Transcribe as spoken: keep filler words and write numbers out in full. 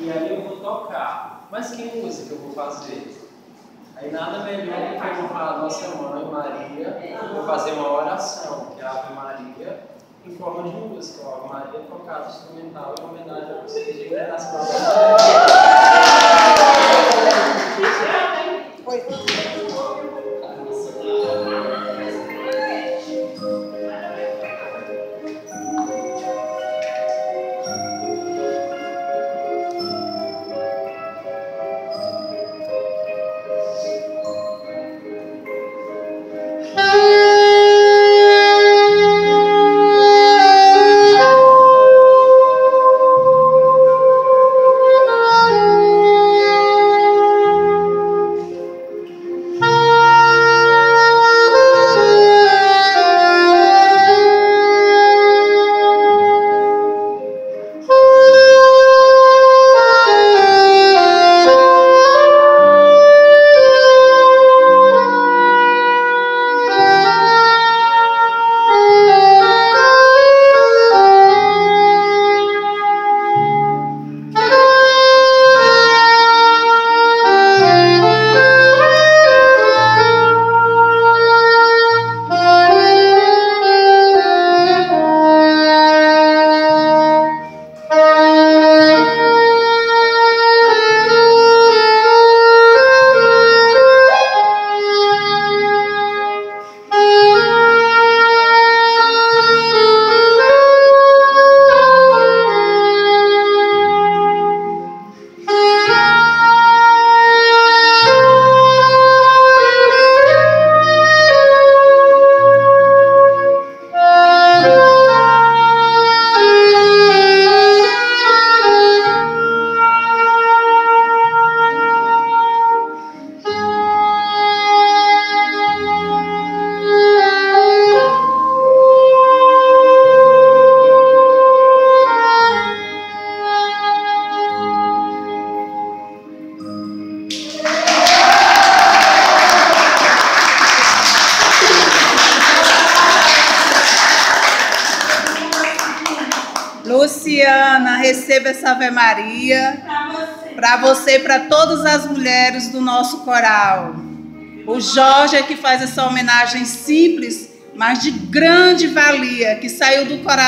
E aí eu vou tocar. Mas que música eu vou fazer? Aí nada melhor do que eu honrar a nossa mãe Maria, eu vou fazer uma oração, que é a Ave Maria, em forma de música. A Ave Maria tocada instrumental em homenagem a vocês de internação. Luciana, receba essa Ave Maria para você e para todas as mulheres do nosso coral. O Jorge é que faz essa homenagem simples, mas de grande valia, que saiu do coração.